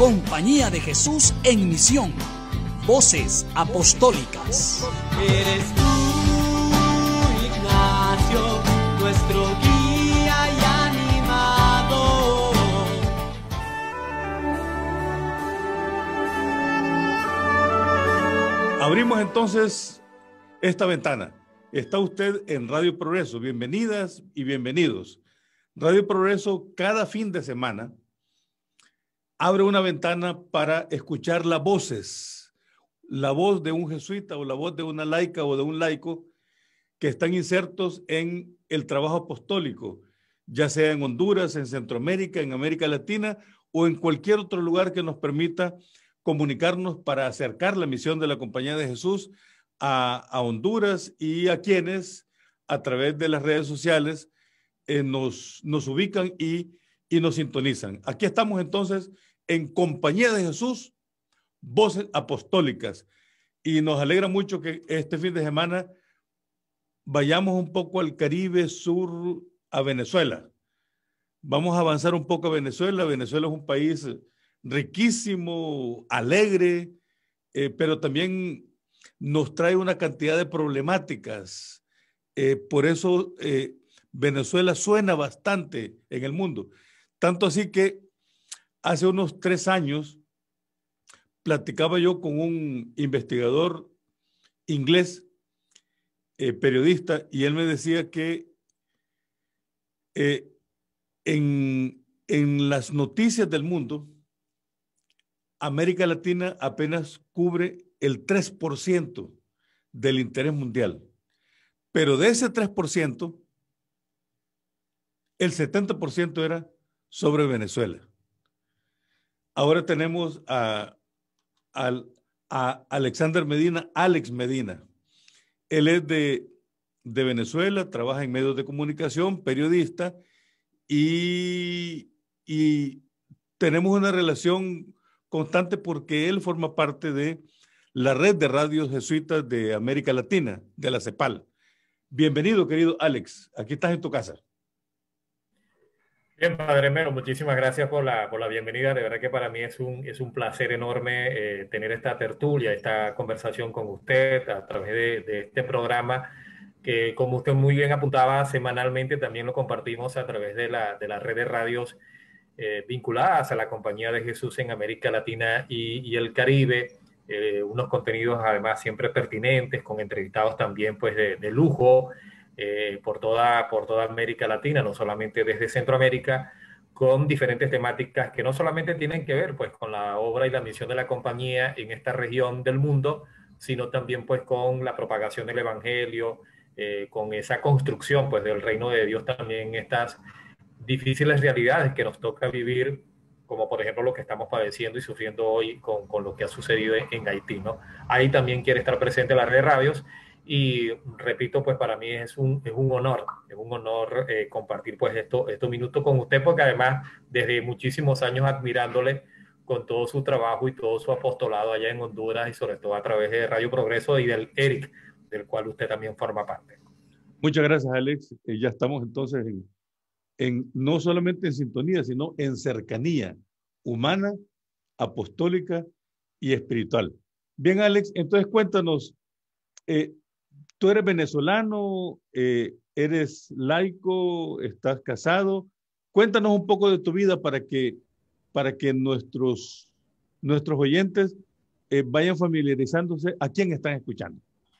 Compañía de Jesús en Misión. Voces apostólicas. Eres tú, Ignacio, nuestro guía y animador. Abrimos entonces esta ventana. Está usted en Radio Progreso. Bienvenidas y bienvenidos. Radio Progreso cada fin de semana abre una ventana para escuchar las voces, la voz de un jesuita o la voz de una laica o de un laico que están insertos en el trabajo apostólico, ya sea en Honduras, en Centroamérica, en América Latina o en cualquier otro lugar que nos permita comunicarnos para acercar la misión de la Compañía de Jesús a Honduras y a quienes a través de las redes sociales nos ubican y nos sintonizan. Aquí estamos entonces en Compañía de Jesús, Voces Apostólicas, y nos alegra mucho que este fin de semana vayamos un poco al Caribe Sur, a Venezuela. Vamos a avanzar un poco a Venezuela. Venezuela es un país riquísimo, alegre, pero también nos trae una cantidad de problemáticas. Por eso Venezuela suena bastante en el mundo. Tanto así que hace unos 3 años platicaba yo con un investigador inglés, periodista, y él me decía que en las noticias del mundo, América Latina apenas cubre el 3% del interés mundial. Pero de ese 3%, el 70% era sobre Venezuela. Ahora tenemos a Alexander Medina, Alex Medina. Él es de Venezuela, trabaja en medios de comunicación, periodista, y tenemos una relación constante porque él forma parte de la red de radios jesuitas de América Latina, de la CEPAL. Bienvenido, querido Alex. Aquí estás en tu casa. Bien, Padre Melo, muchísimas gracias por la bienvenida. De verdad que para mí es un placer enorme tener esta tertulia, esta conversación con usted a través de este programa que, como usted muy bien apuntaba, semanalmente también lo compartimos a través de la red de radios vinculadas a la Compañía de Jesús en América Latina y el Caribe. Unos contenidos además siempre pertinentes, con entrevistados también pues de lujo, por toda América Latina, no solamente desde Centroamérica, con diferentes temáticas que no solamente tienen que ver pues con la obra y la misión de la compañía en esta región del mundo, sino también pues con la propagación del evangelio, con esa construcción pues del reino de Dios también en estas difíciles realidades que nos toca vivir, como por ejemplo lo que estamos padeciendo y sufriendo hoy con lo que ha sucedido en Haití, ¿no? Ahí también quiere estar presente la red de radios. Y repito, pues para mí es un honor compartir pues estos minutos con usted, porque además desde muchísimos años admirándole con todo su trabajo y todo su apostolado allá en Honduras y sobre todo a través de Radio Progreso y del ERIC, del cual usted también forma parte. Muchas gracias, Alex. Ya estamos entonces no solamente en sintonía, sino en cercanía humana, apostólica y espiritual. Bien, Alex, entonces cuéntanos, tú eres venezolano, eres laico, estás casado. Cuéntanos un poco de tu vida para que nuestros oyentes vayan familiarizándose a quién están escuchando.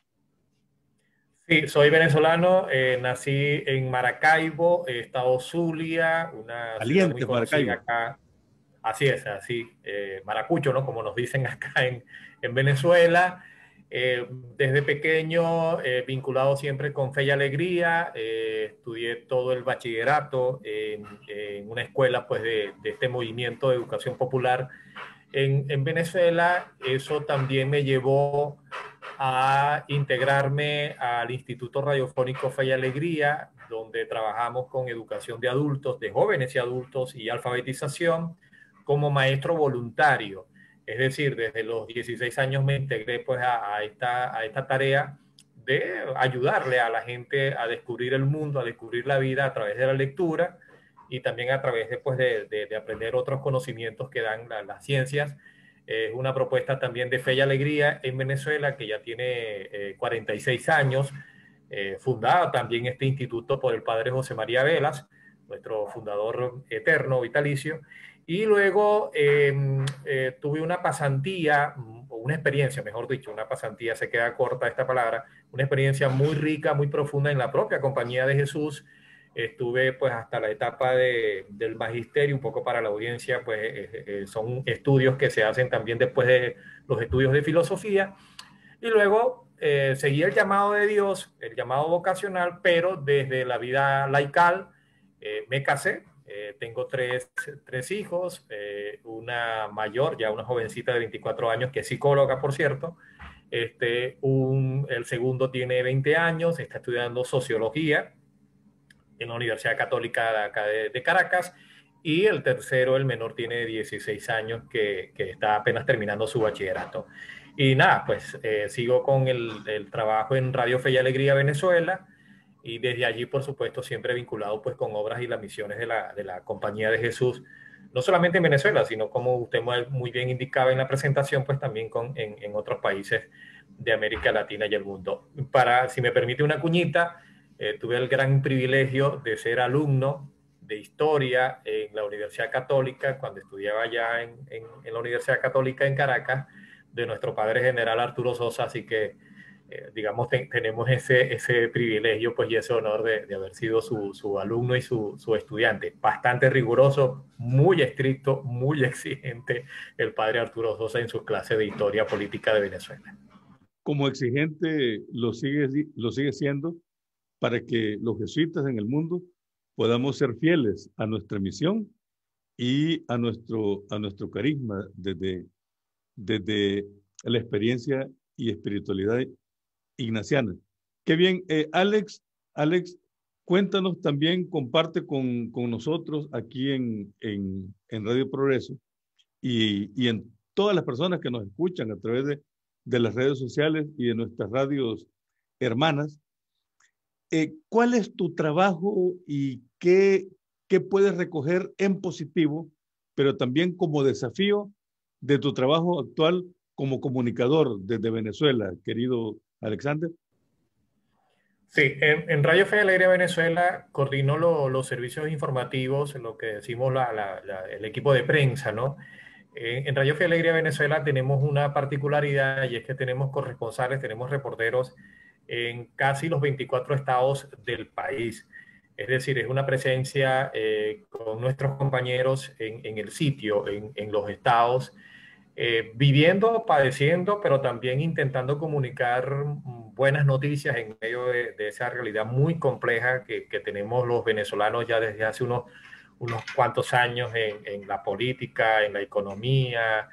Sí, soy venezolano, nací en Maracaibo, estado Zulia, una ciudad muy conocida acá. Así es, así, Maracucho, ¿no? Como nos dicen acá en Venezuela. Desde pequeño, vinculado siempre con Fe y Alegría, estudié todo el bachillerato en una escuela pues, de este movimiento de educación popular en Venezuela. Eso también me llevó a integrarme al Instituto Radiofónico Fe y Alegría, donde trabajamos con educación de adultos, de jóvenes y adultos y alfabetización como maestro voluntario. Es decir, desde los 16 años me integré pues a esta tarea de ayudarle a la gente a descubrir el mundo, a descubrir la vida a través de la lectura y también a través de aprender otros conocimientos que dan las ciencias. Es una propuesta también de Fe y Alegría en Venezuela, que ya tiene 46 años, fundada también este instituto por el padre José María Velas, nuestro fundador eterno, vitalicio. Y luego tuve una pasantía, o una experiencia, mejor dicho, una pasantía, se queda corta esta palabra, una experiencia muy rica, muy profunda en la propia Compañía de Jesús. Estuve pues hasta la etapa del magisterio, un poco para la audiencia, pues son estudios que se hacen también después de los estudios de filosofía. Y luego seguí el llamado de Dios, el llamado vocacional, pero desde la vida laical. Me casé, tengo tres hijos, una mayor, ya una jovencita de 24 años, que es psicóloga, por cierto. El segundo tiene 20 años, está estudiando sociología en la Universidad Católica de acá de Caracas. Y el tercero, el menor, tiene 16 años, que está apenas terminando su bachillerato. Y nada, pues sigo con el trabajo en Radio Fe y Alegría Venezuela, y desde allí, por supuesto, siempre vinculado pues con obras y las misiones de la Compañía de Jesús, no solamente en Venezuela, sino como usted muy bien indicaba en la presentación, pues también en otros países de América Latina y el mundo. Si me permite una cuñita, tuve el gran privilegio de ser alumno de historia en la Universidad Católica, cuando estudiaba ya en la Universidad Católica en Caracas, de nuestro padre general Arturo Sosa. Así que digamos, tenemos ese privilegio, pues, y ese honor de haber sido su alumno y su estudiante. Bastante riguroso, muy estricto, muy exigente el padre Arturo Sosa en sus clases de historia política de Venezuela. Como exigente lo sigue siendo, para que los jesuitas en el mundo podamos ser fieles a nuestra misión y a nuestro carisma desde la experiencia y espiritualidad ignaciana. Qué bien. Alex, cuéntanos también, comparte con nosotros aquí en Radio Progreso y en todas las personas que nos escuchan a través de las redes sociales y de nuestras radios hermanas. ¿Cuál es tu trabajo y qué puedes recoger en positivo, pero también como desafío de tu trabajo actual como comunicador desde Venezuela, querido Alexander? Sí, en Radio Fe y Alegría Venezuela coordino los servicios informativos, lo que decimos el equipo de prensa, ¿no? En Radio Fe y Alegría Venezuela tenemos una particularidad, y es que tenemos corresponsales, tenemos reporteros en casi los 24 estados del país. Es decir, es una presencia con nuestros compañeros en el sitio, en los estados, viviendo, padeciendo, pero también intentando comunicar buenas noticias en medio de esa realidad muy compleja que tenemos los venezolanos ya desde hace unos cuantos años en la política, en la economía,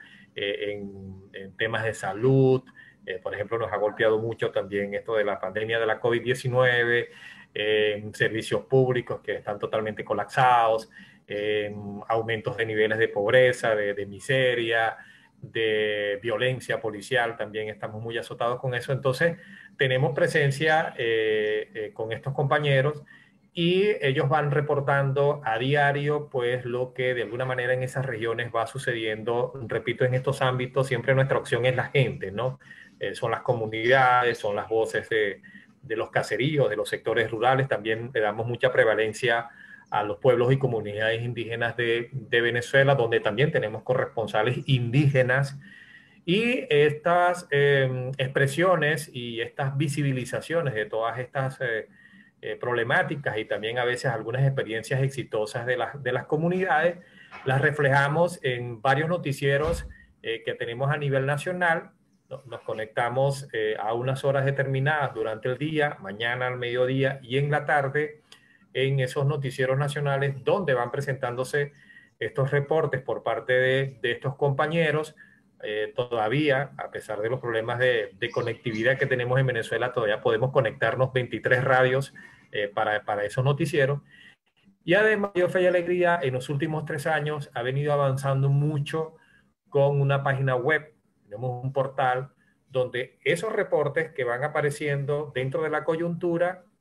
en temas de salud. Por ejemplo, nos ha golpeado mucho también esto de la pandemia de la COVID-19, en servicios públicos que están totalmente colapsados, aumentos de niveles de pobreza, de miseria, de violencia policial. También estamos muy azotados con eso. Entonces, tenemos presencia con estos compañeros, y ellos van reportando a diario pues lo que de alguna manera en esas regiones va sucediendo. Repito, en estos ámbitos siempre nuestra opción es la gente, ¿no? Son las comunidades, son las voces de los caseríos, de los sectores rurales. También le damos mucha prevalencia a los pueblos y comunidades indígenas de Venezuela, donde también tenemos corresponsales indígenas. Y estas expresiones y estas visibilizaciones de todas estas problemáticas, y también a veces algunas experiencias exitosas de las comunidades, las reflejamos en varios noticieros que tenemos a nivel nacional. Nos conectamos a unas horas determinadas durante el día, mañana al mediodía y en la tarde, en esos noticieros nacionales, donde van presentándose estos reportes por parte de estos compañeros. Todavía, a pesar de los problemas de conectividad que tenemos en Venezuela, todavía podemos conectarnos 23 radios para esos noticieros. Y además, Radio Fe y Alegría en los últimos 3 años ha venido avanzando mucho con una página web. Tenemos un portal donde esos reportes que van apareciendo dentro de la coyuntura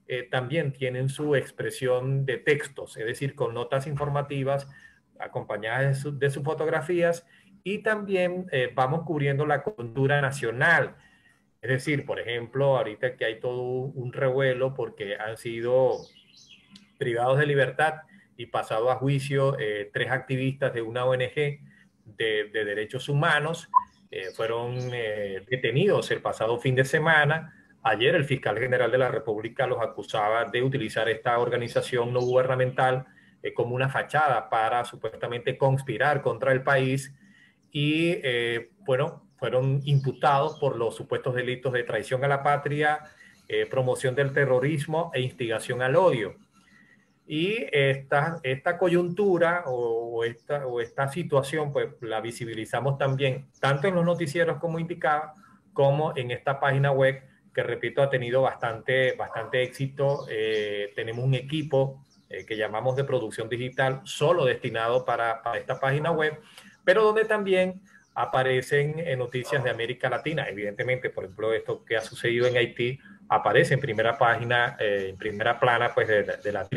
también tienen su expresión de textos, es decir, con notas informativas acompañadas de sus fotografías, y también vamos cubriendo la cultura nacional. Es decir, por ejemplo, ahorita que hay todo un revuelo porque han sido privados de libertad y pasado a juicio tres activistas de una ONG de derechos humanos, fueron detenidos el pasado fin de semana. Ayer el fiscal general de la República los acusaba de utilizar esta organización no gubernamental como una fachada para supuestamente conspirar contra el país, y bueno, fueron imputados por los supuestos delitos de traición a la patria, promoción del terrorismo e instigación al odio. Y esta coyuntura o esta situación, pues la visibilizamos también, tanto en los noticieros como indicaba, como en esta página web, que repito, ha tenido bastante éxito. Tenemos un equipo que llamamos de producción digital, solo destinado para esta página web, pero donde también aparecen noticias de América Latina. Evidentemente, por ejemplo, esto que ha sucedido en Haití aparece en primera página, en primera plana, pues de la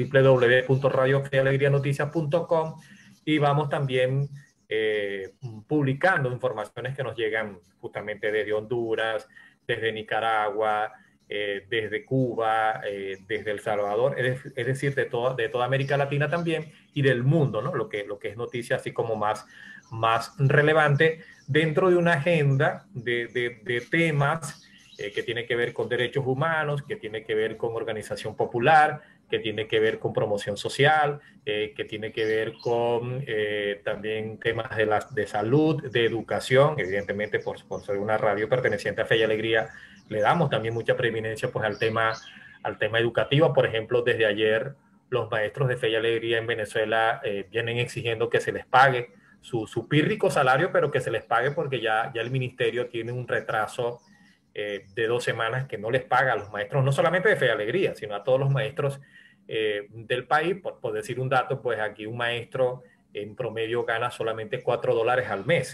www.radiofeyalegrianoticias.com, y vamos también publicando informaciones que nos llegan justamente desde Honduras, desde Nicaragua, desde Cuba, desde El Salvador, es decir, de toda América Latina también, y del mundo, ¿no? Lo que es noticia así como más relevante, dentro de una agenda de temas que tiene que ver con derechos humanos, que tiene que ver con organización popular, que tiene que ver con promoción social, que tiene que ver con también temas de salud, de educación. Evidentemente, por ser una radio perteneciente a Fe y Alegría, le damos también mucha preeminencia pues al tema educativo. Por ejemplo, desde ayer los maestros de Fe y Alegría en Venezuela vienen exigiendo que se les pague su pírrico salario, pero que se les pague, porque ya el ministerio tiene un retraso de 2 semanas que no les paga a los maestros, no solamente de Fe y Alegría, sino a todos los maestros del país. Por decir un dato, pues aquí un maestro en promedio gana solamente $4 al mes.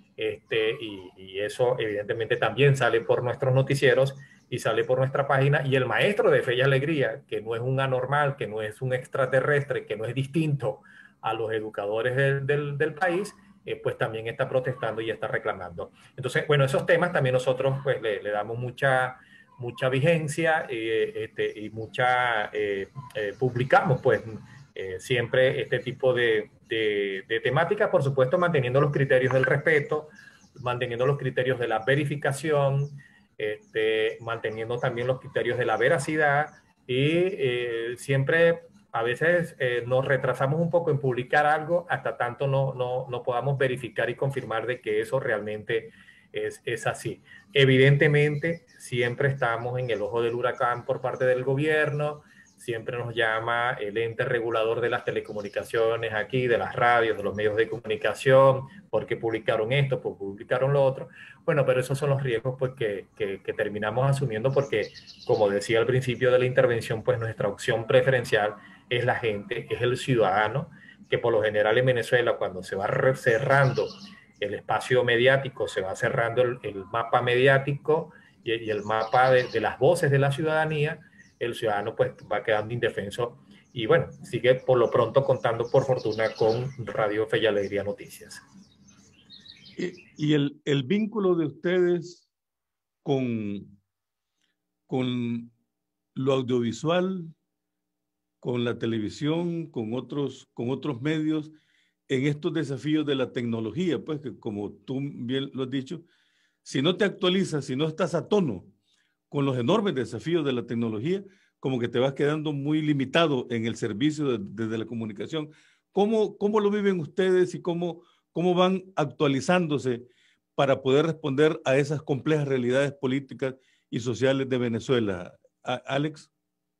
Y eso evidentemente también sale por nuestros noticieros y sale por nuestra página, y el maestro de Fe y Alegría, que no es un anormal, que no es un extraterrestre, que no es distinto a los educadores del país, pues también está protestando y está reclamando. Entonces, bueno, esos temas también nosotros pues le damos mucha vigencia, y publicamos pues siempre este tipo de temática, por supuesto manteniendo los criterios del respeto, manteniendo los criterios de la verificación, manteniendo también los criterios de la veracidad, y siempre a veces nos retrasamos un poco en publicar algo hasta tanto no podamos verificar y confirmar de que eso realmente es así. Evidentemente, siempre estamos en el ojo del huracán por parte del gobierno, siempre nos llama el ente regulador de las telecomunicaciones aquí, de las radios, de los medios de comunicación, porque publicaron esto, porque publicaron lo otro. Bueno, pero esos son los riesgos pues, que terminamos asumiendo, porque, como decía al principio de la intervención, pues nuestra opción preferencial es la gente, es el ciudadano, que por lo general en Venezuela, cuando se va cerrando el espacio mediático, se va cerrando el mapa mediático y el mapa de las voces de la ciudadanía, el ciudadano pues va quedando indefenso, y bueno, sigue por lo pronto contando por fortuna con Radio Fe y Alegría Noticias. Y el vínculo de ustedes con lo audiovisual, con la televisión, con otros medios, en estos desafíos de la tecnología, pues que como tú bien lo has dicho, si no te actualizas, si no estás a tono con los enormes desafíos de la tecnología, como que te vas quedando muy limitado en el servicio de la comunicación. ¿Cómo lo viven ustedes y cómo van actualizándose para poder responder a esas complejas realidades políticas y sociales de Venezuela? Alex.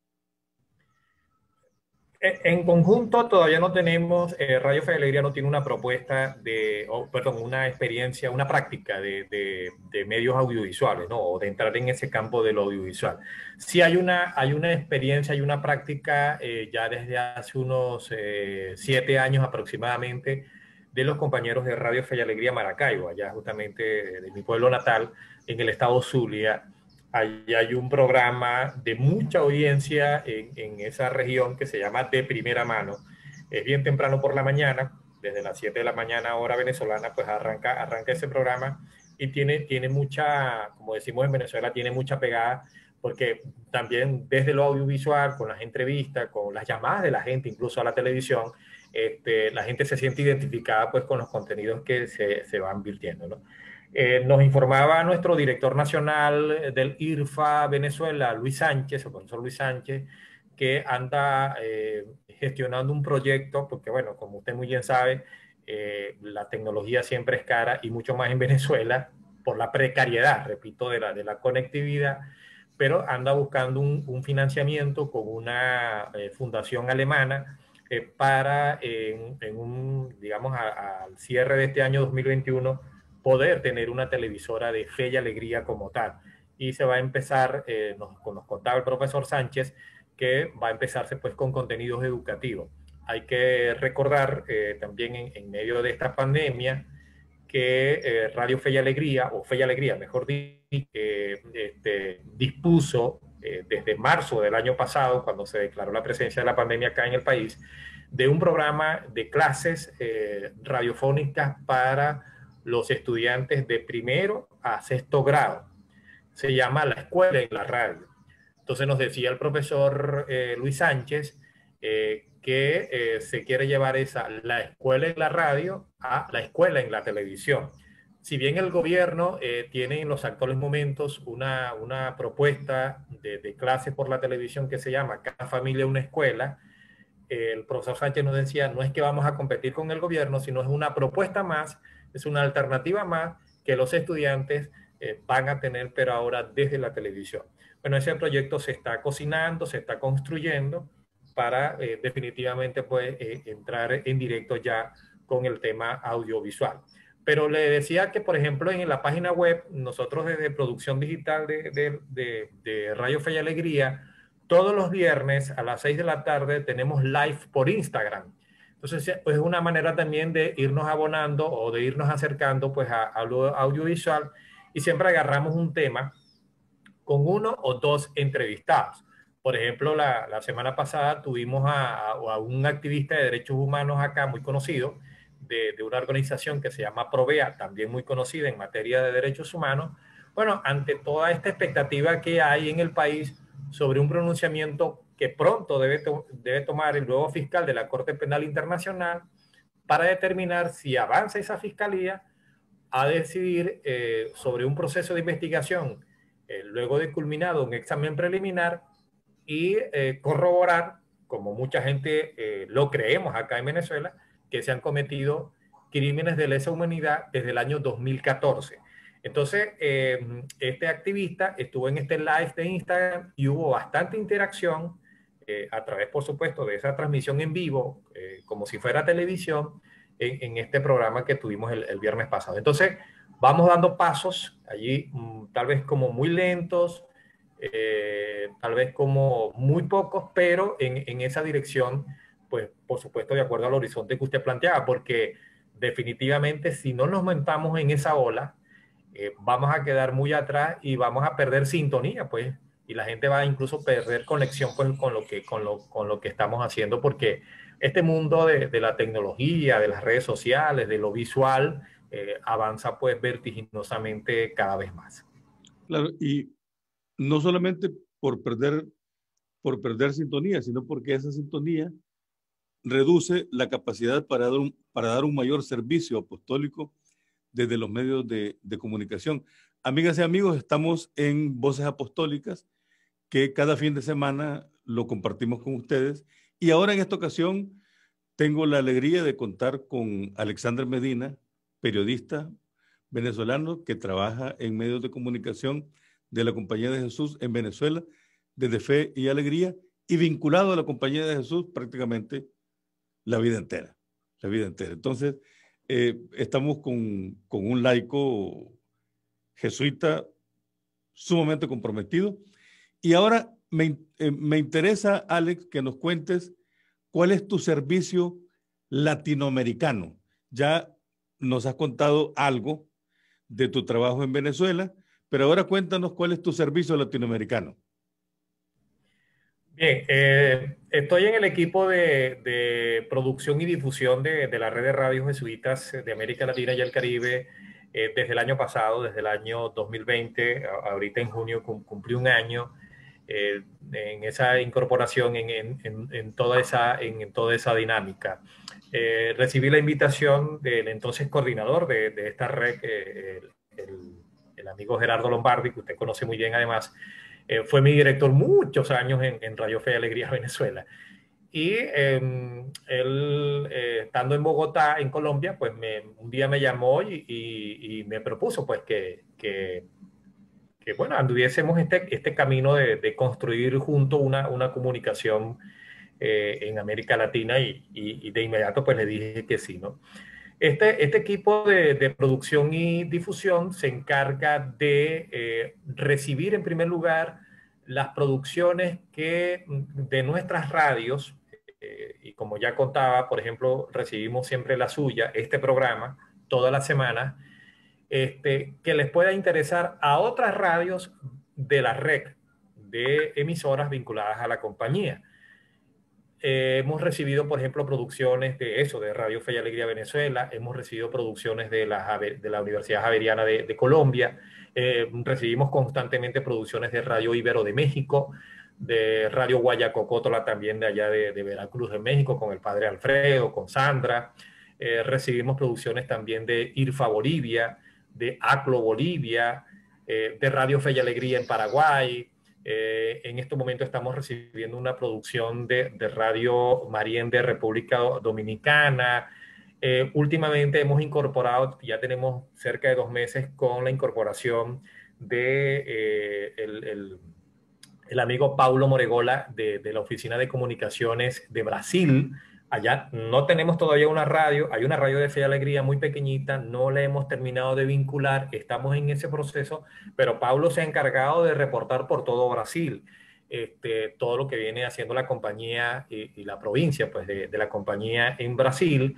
En conjunto todavía no tenemos, Radio Fe y Alegría no tiene una propuesta una experiencia, una práctica de medios audiovisuales, ¿no? O de entrar en ese campo del audiovisual. Sí hay una experiencia, hay una práctica ya desde hace unos 7 años aproximadamente, de los compañeros de Radio Fe y Alegría Maracaibo, allá justamente de mi pueblo natal, en el estado Zulia, Allí hay un programa de mucha audiencia en esa región que se llama De Primera Mano. Es bien temprano por la mañana, desde las 7 de la mañana hora venezolana, pues arranca ese programa y tiene mucha, como decimos en Venezuela, tiene mucha pegada, porque también desde lo audiovisual, con las entrevistas, con las llamadas de la gente, incluso a la televisión, la gente se siente identificada pues con los contenidos que se van virtiendo, ¿no? Nos informaba nuestro director nacional del IRFA Venezuela, Luis Sánchez, el profesor Luis Sánchez, que anda gestionando un proyecto, porque bueno, como usted muy bien sabe, la tecnología siempre es cara y mucho más en Venezuela por la precariedad, repito, de la conectividad, pero anda buscando un financiamiento con una fundación alemana para, digamos, al cierre de este año 2021, poder tener una televisora de fe y alegría como tal. Y se va a empezar, nos contaba el profesor Sánchez, que va a empezarse pues con contenidos educativos. Hay que recordar también en medio de esta pandemia que Radio Fe y Alegría, o Fe y Alegría, mejor dicho, dispuso desde marzo del año pasado, cuando se declaró la presencia de la pandemia acá en el país, de un programa de clases radiofónicas para los estudiantes de primero a sexto grado. Se llama La Escuela en la Radio. Entonces nos decía el profesor Luis Sánchez que se quiere llevar la escuela en la radio a la escuela en la televisión. Si bien el gobierno tiene en los actuales momentos una propuesta de clases por la televisión que se llama Cada Familia una Escuela, el profesor Sánchez nos decía, no es que vamos a competir con el gobierno, sino es una propuesta más, es una alternativa más que los estudiantes van a tener, pero ahora desde la televisión. Bueno, ese proyecto se está cocinando, se está construyendo para definitivamente pues, entrar en directo ya con el tema audiovisual. Pero le decía que, por ejemplo, en la página web, nosotros desde Producción Digital de Radio Fe y Alegría, todos los viernes a las 6 de la tarde tenemos live por Instagram. Entonces, pues, es una manera también de irnos abonando o de irnos acercando pues, a lo audiovisual, y siempre agarramos un tema con uno o dos entrevistados. Por ejemplo, la semana pasada tuvimos a un activista de derechos humanos acá muy conocido, de una organización que se llama Provea, también muy conocida en materia de derechos humanos. Bueno, ante toda esta expectativa que hay en el país sobre un pronunciamiento que pronto debe tomar el nuevo fiscal de la Corte Penal Internacional para determinar si avanza esa fiscalía a decidir sobre un proceso de investigación luego de culminado un examen preliminar y corroborar, como mucha gente lo creemos acá en Venezuela, que se han cometido crímenes de lesa humanidad desde el año 2014. Entonces, este activista estuvo en este live de Instagram y hubo bastante interacción a través, por supuesto, de esa transmisión en vivo, como si fuera televisión, en este programa que tuvimos el viernes pasado. Entonces, vamos dando pasos allí, tal vez como muy lentos, tal vez como muy pocos, pero en esa dirección, pues por supuesto de acuerdo al horizonte que usted planteaba, porque definitivamente si no nos montamos en esa ola, vamos a quedar muy atrás y vamos a perder sintonía, pues, y la gente va a incluso perder conexión con lo que estamos haciendo, porque este mundo de la tecnología, de las redes sociales, de lo visual, avanza pues vertiginosamente cada vez más. Claro, y no solamente por perder sintonía, sino porque esa sintonía reduce la capacidad para dar un mayor servicio apostólico desde los medios de comunicación. Amigas y amigos, estamos en Voces Apostólicas, que cada fin de semana lo compartimos con ustedes. Y ahora en esta ocasión tengo la alegría de contar con Alexander Medina, periodista venezolano que trabaja en medios de comunicación de la Compañía de Jesús en Venezuela, desde Fe y Alegría, y vinculado a la Compañía de Jesús prácticamente la vida entera. Entonces, estamos con un laico jesuita sumamente comprometido. Y ahora me interesa, Alex, que nos cuentes cuál es tu servicio latinoamericano. Ya nos has contado algo de tu trabajo en Venezuela, pero ahora cuéntanos cuál es tu servicio latinoamericano. Bien, estoy en el equipo de producción y difusión de la red de radios jesuitas de América Latina y el Caribe desde el año pasado, desde el año 2020. Ahorita en junio cumplí un año en esa incorporación, en toda esa dinámica. Recibí la invitación del entonces coordinador de esta red, el amigo Gerardo Lombardi, que usted conoce muy bien además. Fue mi director muchos años en Radio Fe y Alegría Venezuela. Y él, estando en Bogotá, en Colombia, pues un día me llamó y me propuso pues que bueno, anduviésemos este camino de construir juntos una comunicación en América Latina y de inmediato pues le dije que sí, ¿no? Este equipo de producción y difusión se encarga de recibir en primer lugar las producciones de nuestras radios, y como ya contaba, por ejemplo, recibimos siempre la suya, este programa, toda la semana, que les pueda interesar a otras radios de la red de emisoras vinculadas a la compañía. Hemos recibido, por ejemplo, producciones de Radio Fe y Alegría Venezuela, hemos recibido producciones de la Universidad Javeriana de Colombia, recibimos constantemente producciones de Radio Ibero de México, de Radio Guayacocótola también de allá de Veracruz, de México, con el padre Alfredo, con Sandra. Recibimos producciones también de IRFA Bolivia, de ACLO Bolivia, de Radio Fe y Alegría en Paraguay. En este momento estamos recibiendo una producción de Radio Marién de República Dominicana. Últimamente hemos incorporado, ya tenemos cerca de 2 meses con la incorporación de el amigo Paulo Moregola de la Oficina de Comunicaciones de Brasil. Allá no tenemos todavía una radio, hay una radio de Fe y Alegría muy pequeñita, no la hemos terminado de vincular, estamos en ese proceso, pero Paulo se ha encargado de reportar por todo Brasil todo lo que viene haciendo la compañía y la provincia pues, de la compañía en Brasil.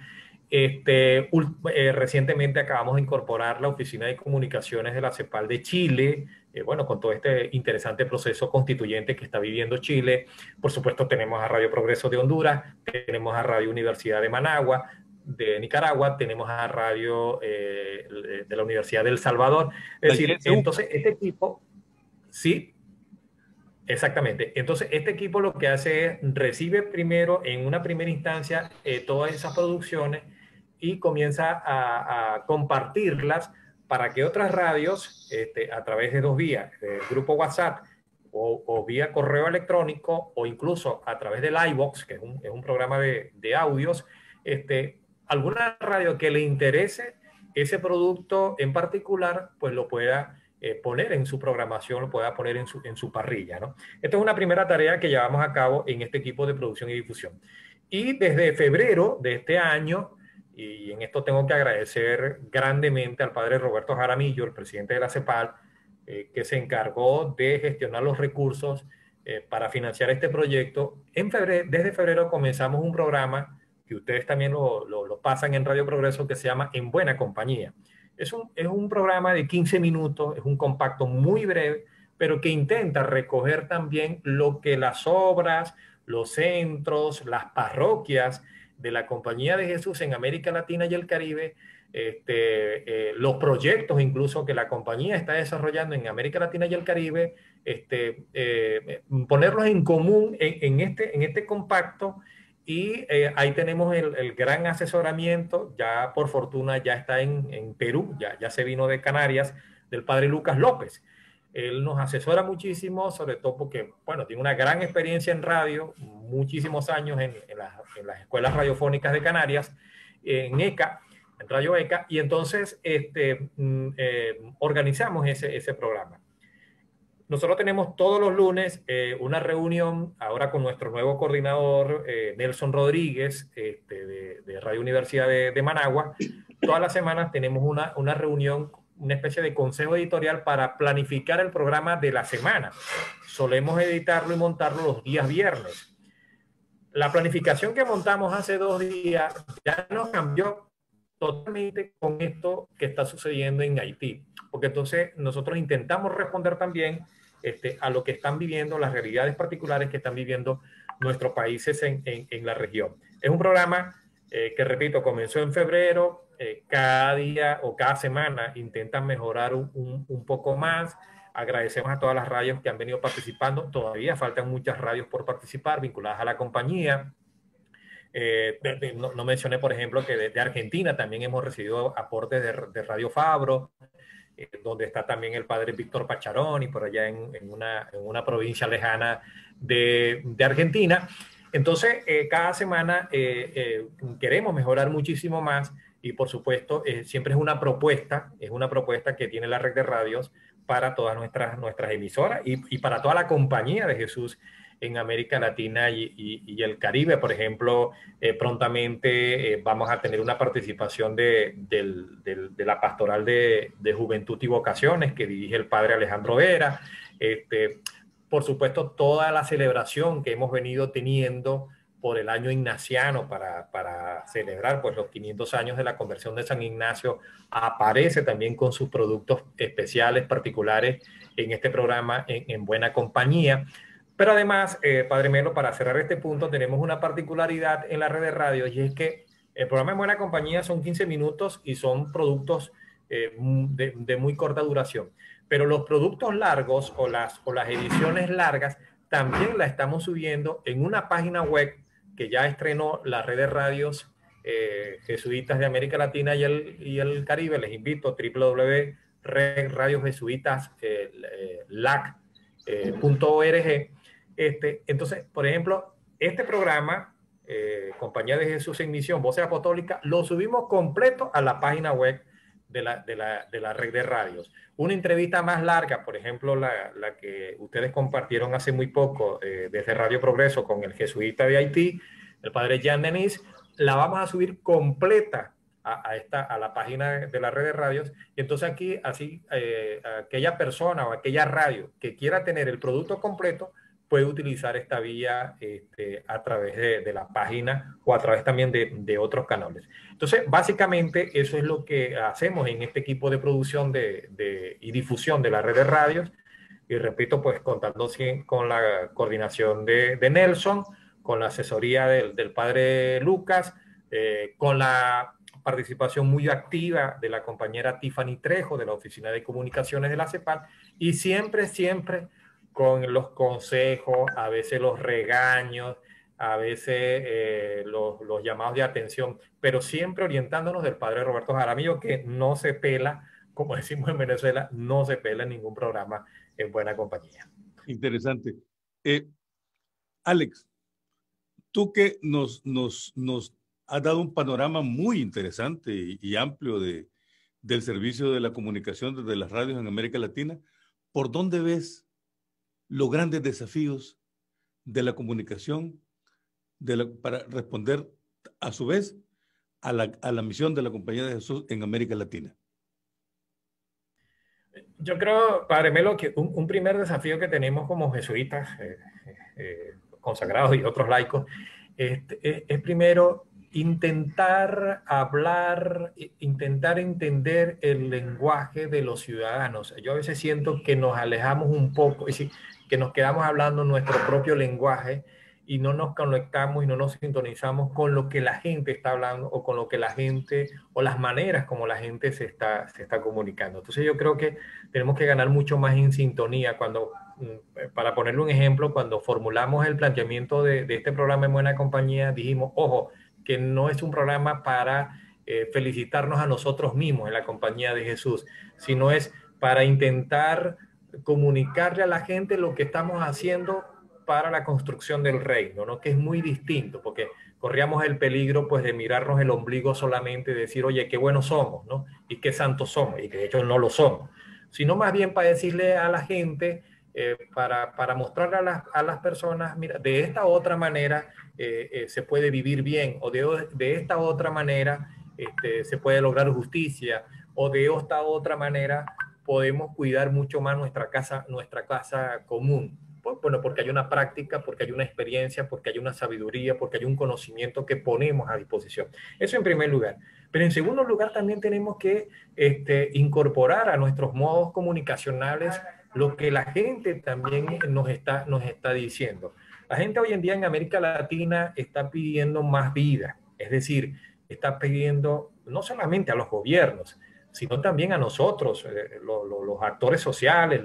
Recientemente acabamos de incorporar la Oficina de Comunicaciones de la CEPAL de Chile, bueno, con todo este interesante proceso constituyente que está viviendo Chile. Por supuesto, tenemos a Radio Progreso de Honduras, tenemos a Radio Universidad de Managua, de Nicaragua, tenemos a Radio de la Universidad de El Salvador. Es decir, entonces este equipo, sí, exactamente. Entonces, este equipo lo que hace es recibe primero, en una primera instancia, todas esas producciones y comienza a compartirlas para que otras radios, a través de 2 vías, grupo WhatsApp o vía correo electrónico o incluso a través del iVoox, que es un programa de audios, alguna radio que le interese ese producto en particular, pues lo pueda poner en su programación, lo pueda poner en su parrilla, ¿no? Esta es una primera tarea que llevamos a cabo en este equipo de producción y difusión. Y desde febrero de este año, y en esto tengo que agradecer grandemente al padre Roberto Jaramillo, el presidente de la CEPAL, que se encargó de gestionar los recursos para financiar este proyecto. Desde febrero comenzamos un programa que ustedes también lo pasan en Radio Progreso, que se llama En Buena Compañía. Es un programa de 15 minutos, es un compacto muy breve, pero que intenta recoger también lo que las obras, los centros, las parroquias de la Compañía de Jesús en América Latina y el Caribe, los proyectos incluso que la compañía está desarrollando en América Latina y el Caribe, ponerlos en común en este compacto. Y ahí tenemos el gran asesoramiento, ya por fortuna ya está en Perú, ya se vino de Canarias, del padre Lucas López. Él nos asesora muchísimo, sobre todo porque, bueno, tiene una gran experiencia en radio, muchísimos años en las escuelas radiofónicas de Canarias, en ECA, en Radio ECA, y entonces organizamos ese programa. Nosotros tenemos todos los lunes una reunión ahora con nuestro nuevo coordinador, Nelson Rodríguez, de Radio Universidad de Managua. Todas las semanas tenemos una reunión, una especie de consejo editorial para planificar el programa de la semana. Solemos editarlo y montarlo los días viernes. La planificación que montamos hace 2 días ya nos cambió totalmente con esto que está sucediendo en Haití, porque entonces nosotros intentamos responder también a lo que están viviendo, las realidades particulares que están viviendo nuestros países en la región. Es un programa que, repito, comenzó en febrero, cada día o cada semana intentan mejorar un poco más. Agradecemos a todas las radios que han venido participando. Todavía faltan muchas radios por participar, vinculadas a la compañía. No mencioné, por ejemplo, que de Argentina también hemos recibido aportes de Radio Fabro, donde está también el padre Víctor Pacharón, y por allá en una provincia lejana de Argentina. Entonces, cada semana queremos mejorar muchísimo más, y por supuesto, siempre es una propuesta que tiene la red de radios para todas nuestras emisoras y para toda la compañía de Jesús en América Latina y el Caribe. Por ejemplo, prontamente vamos a tener una participación de la Pastoral de Juventud y Vocaciones que dirige el padre Alejandro Vera. Por supuesto, toda la celebración que hemos venido teniendo por el año ignaciano para celebrar pues, los 500 años de la conversión de San Ignacio, aparece también con sus productos especiales, particulares, en este programa en buena compañía. Pero además, Padre Melo, para cerrar este punto, tenemos una particularidad en la red de radio, y es que el programa en buena compañía son 15 minutos y son productos de muy corta duración. Pero los productos largos o las ediciones largas también la estamos subiendo en una página web que ya estrenó la red de radios jesuitas de América Latina y el Caribe. Les invito a www.radiojesuitaslac.org. Entonces, por ejemplo, este programa, Compañía de Jesús en Misión, Voces Apostólicas, lo subimos completo a la página web de la red de radios. Una entrevista más larga, por ejemplo, la que ustedes compartieron hace muy poco desde Radio Progreso con el jesuita de Haití, el padre Jean Denis, la vamos a subir completa a la página de la red de radios. Y entonces aquí, aquella persona o aquella radio que quiera tener el producto completo puede utilizar esta vía a través de la página o a través también de otros canales. Entonces, básicamente, eso es lo que hacemos en este equipo de producción y difusión de la red de radios. Y repito, pues contando con la coordinación de Nelson, con la asesoría del padre Lucas, con la participación muy activa de la compañera Tiffany Trejo de la Oficina de Comunicaciones de la CEPAL, y siempre con los consejos, a veces los regaños, a veces los llamados de atención, pero siempre orientándonos del padre Roberto Jaramillo, que no se pela, como decimos en Venezuela, no se pela en ningún programa en buena compañía. Interesante. Alex, tú que nos has dado un panorama muy interesante y amplio del servicio de la comunicación desde las radios en América Latina, ¿por dónde ves los grandes desafíos de la comunicación para responder a su vez a la misión de la Compañía de Jesús en América Latina? Yo creo, Padre Melo, que un primer desafío que tenemos como jesuitas consagrados y otros laicos es primero intentar hablar, intentar entender el lenguaje de los ciudadanos. Yo a veces siento que nos alejamos un poco, que nos quedamos hablando nuestro propio lenguaje y no nos conectamos y no nos sintonizamos con lo que la gente está hablando o con lo que la gente o las maneras como la gente se está comunicando. Entonces yo creo que tenemos que ganar mucho más en sintonía. Para ponerle un ejemplo, cuando formulamos el planteamiento de este programa en buena compañía, dijimos, ojo, que no es un programa para felicitarnos a nosotros mismos en la compañía de Jesús, sino es para intentar comunicarle a la gente lo que estamos haciendo para la construcción del reino, ¿no? Que es muy distinto, porque corríamos el peligro pues de mirarnos el ombligo solamente y decir, oye, qué buenos somos, ¿no? Y qué santos somos, y que de hecho no lo somos, sino más bien para decirle a la gente, para mostrarle a las personas, mira, de esta otra manera se puede vivir bien, o de esta otra manera se puede lograr justicia, o de esta otra manera podemos cuidar mucho más nuestra casa común. Bueno, porque hay una práctica, porque hay una experiencia, porque hay una sabiduría, porque hay un conocimiento que ponemos a disposición. Eso en primer lugar. Pero en segundo lugar también tenemos que incorporar a nuestros modos comunicacionales lo que la gente también nos está diciendo. La gente hoy en día en América Latina está pidiendo más vida, es decir, está pidiendo no solamente a los gobiernos, sino también a nosotros, los actores sociales,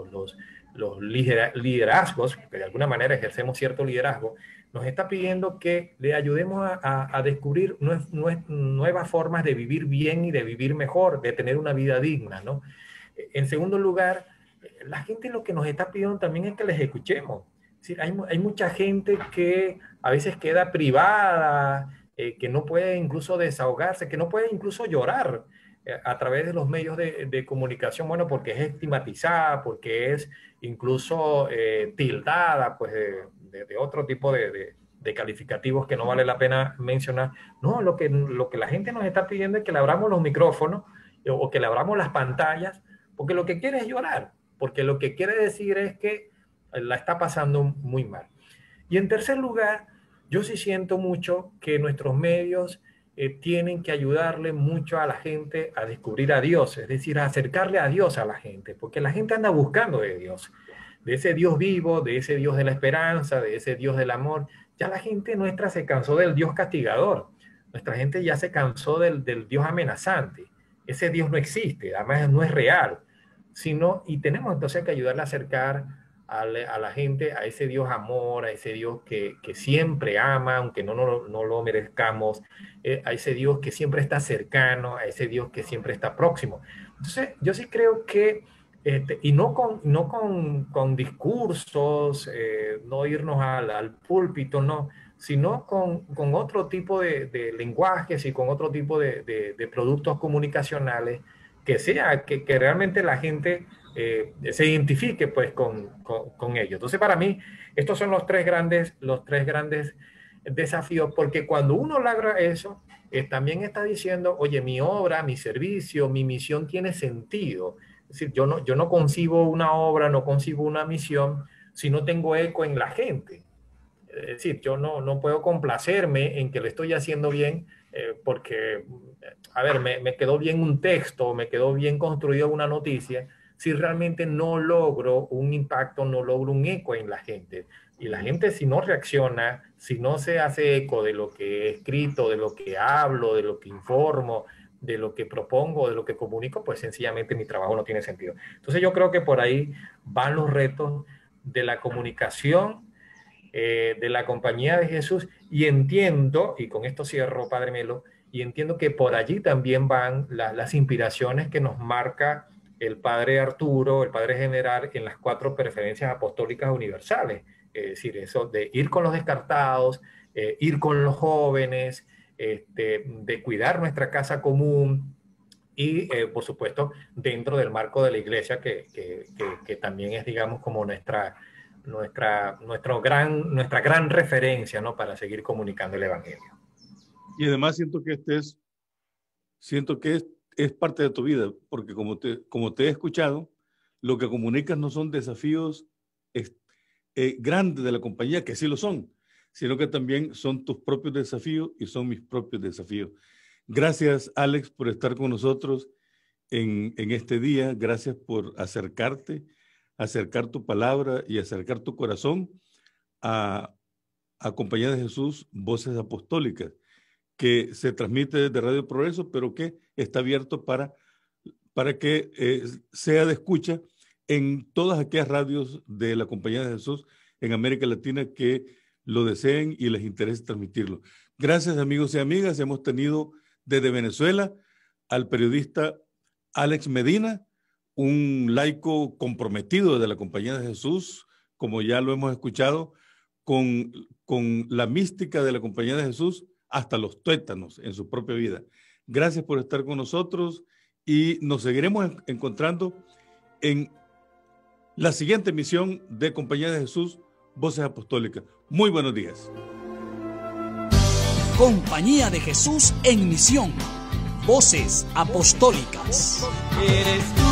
los liderazgos, que de alguna manera ejercemos cierto liderazgo, nos está pidiendo que le ayudemos a descubrir nuevas formas de vivir bien y de vivir mejor, de tener una vida digna, ¿no? En segundo lugar, la gente lo que nos está pidiendo también es que les escuchemos. Es decir, hay mucha gente que a veces queda privada, que no puede incluso desahogarse, que no puede incluso llorar a través de los medios de comunicación, bueno, porque es estigmatizada, porque es incluso tildada, pues, de otro tipo de calificativos que no vale la pena mencionar. No, lo que la gente nos está pidiendo es que le abramos los micrófonos o que le abramos las pantallas, porque lo que quiere es llorar, porque lo que quiere decir es que la está pasando muy mal. Y en tercer lugar, yo sí siento mucho que nuestros medios tienen que ayudarle mucho a la gente a descubrir a Dios, es decir, a acercarle a Dios a la gente, porque la gente anda buscando de Dios, de ese Dios vivo, de ese Dios de la esperanza, de ese Dios del amor. Ya la gente nuestra se cansó del Dios castigador, nuestra gente ya se cansó del Dios amenazante. Ese Dios no existe, además no es real, y tenemos entonces que ayudarle a acercar a la gente a ese Dios amor, a ese Dios que siempre ama, aunque no lo merezcamos, a ese Dios que siempre está cercano, a ese Dios que siempre está próximo. Entonces, yo sí creo que, y no con discursos, no irnos al púlpito, no, sino con otro tipo de lenguajes y con otro tipo de productos comunicacionales que realmente la gente se identifique pues con ellos. Entonces, para mí, estos son los tres grandes desafíos, porque cuando uno logra eso, también está diciendo, oye, mi obra, mi servicio, mi misión tiene sentido. Es decir, yo no concibo una obra, no concibo una misión si no tengo eco en la gente. Es decir, yo no puedo complacerme en que lo estoy haciendo bien porque, a ver, me quedó bien un texto, me quedó bien construida una noticia, si realmente no logro un impacto, no logro un eco en la gente. Y la gente, si no reacciona, si no se hace eco de lo que he escrito, de lo que hablo, de lo que informo, de lo que propongo, de lo que comunico, pues sencillamente mi trabajo no tiene sentido. Entonces yo creo que por ahí van los retos de la comunicación, de la Compañía de Jesús, y entiendo, y con esto cierro, Padre Melo, y entiendo que por allí también van las inspiraciones que nos marca el Padre Arturo, el Padre General, en las 4 preferencias apostólicas universales. Es decir, eso de ir con los descartados, ir con los jóvenes, de cuidar nuestra casa común y, por supuesto, dentro del marco de la iglesia, que también es, digamos, como nuestra gran referencia, ¿no?, para seguir comunicando el Evangelio. Y además siento que es parte de tu vida, porque como te he escuchado, lo que comunicas no son desafíos grandes de la compañía, que sí lo son, sino que también son tus propios desafíos y son mis propios desafíos. Gracias, Alex, por estar con nosotros en este día. Gracias por acercar tu palabra y acercar tu corazón a Compañía de Jesús, Voces Apostólicas, que se transmite desde Radio Progreso, pero que está abierto para que sea de escucha en todas aquellas radios de la Compañía de Jesús en América Latina que lo deseen y les interese transmitirlo. Gracias, amigos y amigas. Hemos tenido desde Venezuela al periodista Alex Medina, un laico comprometido de la Compañía de Jesús, como ya lo hemos escuchado, con la mística de la Compañía de Jesús hasta los tuétanos en su propia vida. Gracias por estar con nosotros y nos seguiremos encontrando en la siguiente emisión de Compañía de Jesús, Voces Apostólicas. Muy buenos días. Compañía de Jesús en misión. Voces Apostólicas. Eres tú.